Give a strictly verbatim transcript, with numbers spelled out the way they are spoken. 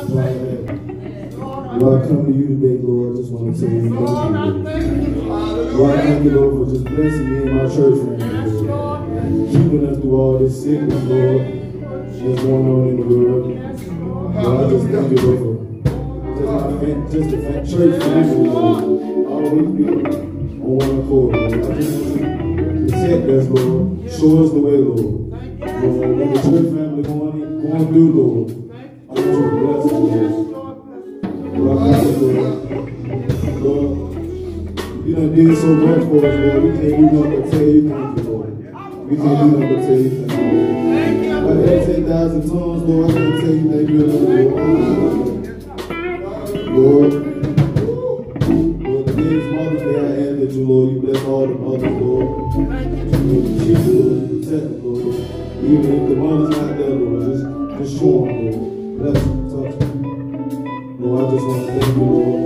Lord, I come to you today, Lord. I just want to say thank you, Lord. Lord, I thank you, Lord, for just blessing me and my church family, Lord. Keeping us through all this sickness, Lord, that's going on in the world. Lord, I just thank you, Lord, for just my fan, just the fan, church family, Lord. Always be on one accord, Lord. I just want you to protect us, Lord. Show us the way, Lord. Lord, when the church family going, going through, Lord, I want you to bless us, Lord. Lord, I thank you, Lord. Lord, you done did so much for us, Lord. We can't do nothing but tell you thank you, Lord. We can't do nothing but tell you thank you, Lord. If I had ten thousand tongues, Lord, I can't tell you thank you enough, Lord. Lord, Lord, today is Mother's Day. I ask that you, Lord, you bless all the mothers, Lord. Lord, keep them, Lord, protect them, Lord. Even if the mother's not there, Lord, just, just show them, Lord. Bless them, touch them. Lord, I just want to thank you, Lord.